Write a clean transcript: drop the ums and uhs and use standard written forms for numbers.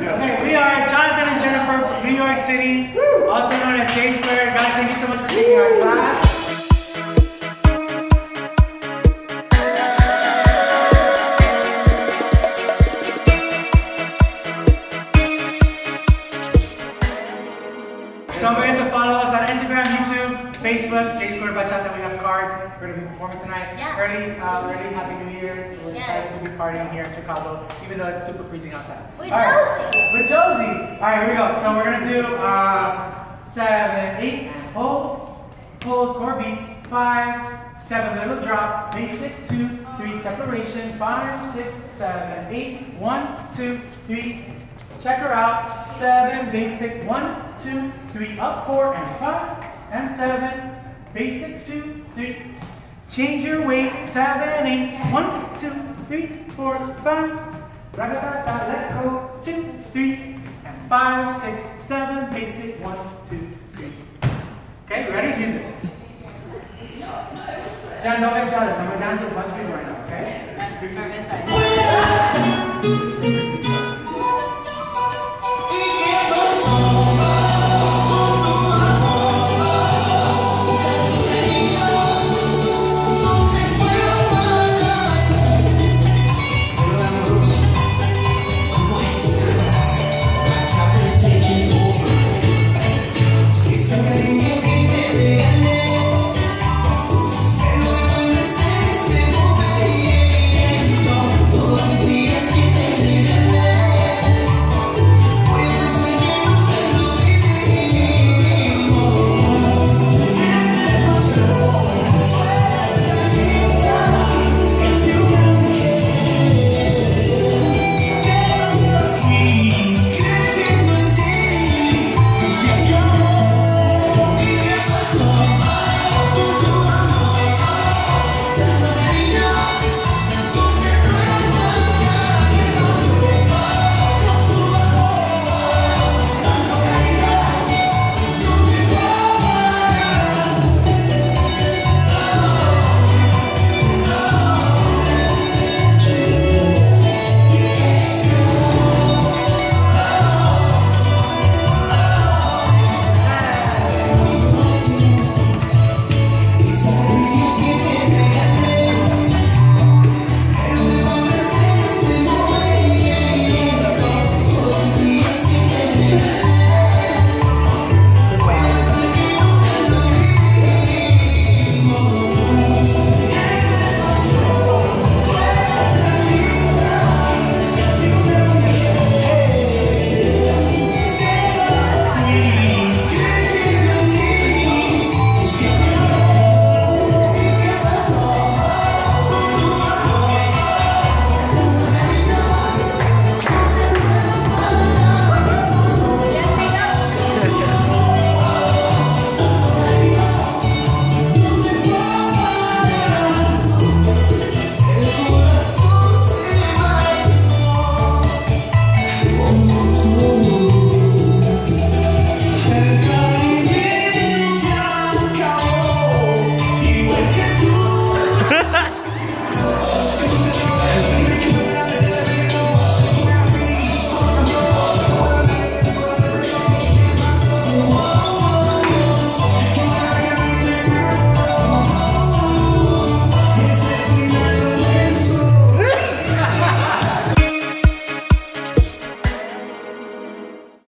Okay, we are Jonathan and Jennifer from New York City, also known as J Square. Guys, thank you so much for taking our class. Don't forget to follow us on Instagram, YouTube, Facebook, J Square Bachata. We have cards. We're going to be performing tonight. Yeah. Early Happy New Year's. We're excited to be partying here in Chicago, even though it's super freezing outside. With Josie. With Josie. All right, here we go. So we're going to do 7, 8, and hold, core beats, 5, 7, little drop, basic, 2, 3, separation, 5, 6, 7, 8, 1, 2, 3, check her out, 7, basic, 1, 2, 3, up, 4, and 5, and 7, basic, 2, 3, change your weight, 7, 8, 1, 2, 3, 4, 5, ra-da-da-da, let go, 2, 3, and 5, 6, 7, basic, 1, 2, 3. Okay, ready? Music. John, don't get jealous. I'm going to dance with a bunch of people right now, okay?